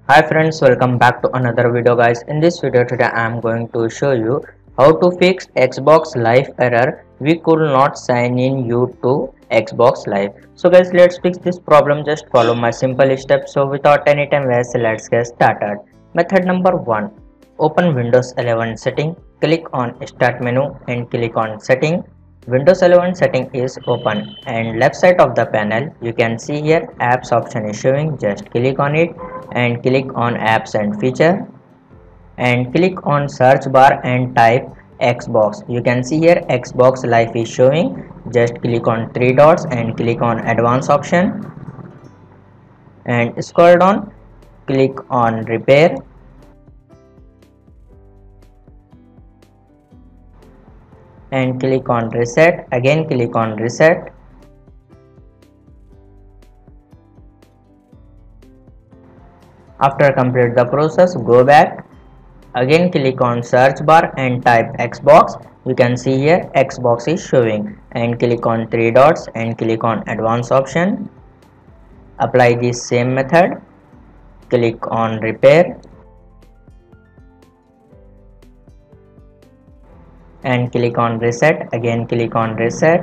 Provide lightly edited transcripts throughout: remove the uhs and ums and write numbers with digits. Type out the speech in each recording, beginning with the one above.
Hi friends, welcome back to another video guys. In this video today I am going to show you how to fix Xbox Live error. We could not sign in you to Xbox Live. So guys, let's fix this problem. Just follow my simple steps. So without any time waste, let's get started. Method number 1. Open Windows 11 setting. Click on Start menu and click on Setting. Windows 11 setting is open and left side of the panel you can see here apps option is showing. Just click on it and click on apps and feature and click on search bar and type Xbox. You can see here Xbox Live is showing. Just click on three dots and click on advanced option and scroll down, click on repair and click on reset. Again click on reset. After complete the process, go back. Again click on search bar and type Xbox. You can see here Xbox is showing and click on three dots and click on advanced option. Apply this same method. Click on repair and click on reset. Again click on reset.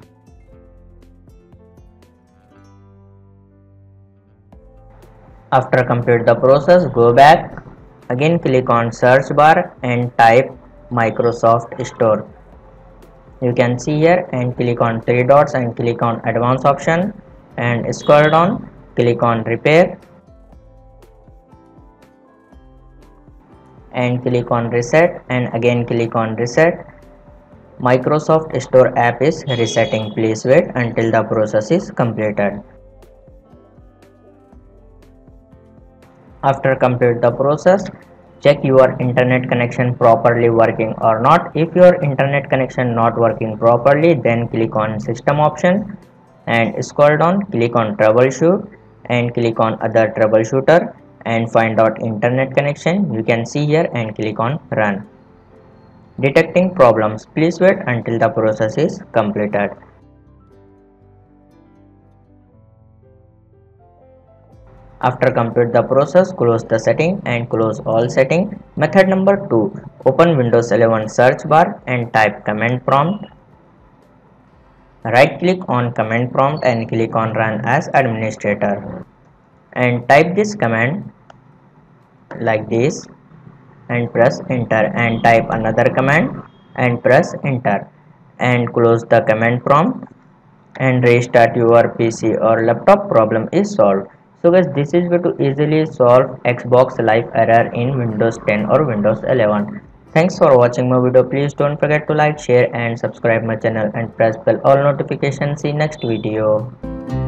After complete the process, go back. Again click on search bar and type Microsoft Store. You can see here and click on three dots and click on advanced option and scroll down, click on repair and click on reset and again click on reset. Microsoft Store app is resetting. Please wait until the process is completed. After complete the process, check your internet connection properly working or not. If your internet connection not working properly, then click on system option and scroll down, click on troubleshoot and click on other troubleshooter and find out internet connection. You can see here and click on run. Detecting problems. Please wait until the process is completed. After complete the process, close the setting and close all setting. Method number 2. Open Windows 11 search bar and type command prompt. Right click on command prompt and click on run as administrator. And type this command like this and press enter and type another command and press enter and close the command prompt and restart your PC or laptop. Problem is solved. So guys, this is way to easily solve Xbox Live error in Windows 10 or Windows 11. Thanks for watching my video. Please don't forget to like, share and subscribe my channel and press bell all notifications. See next video.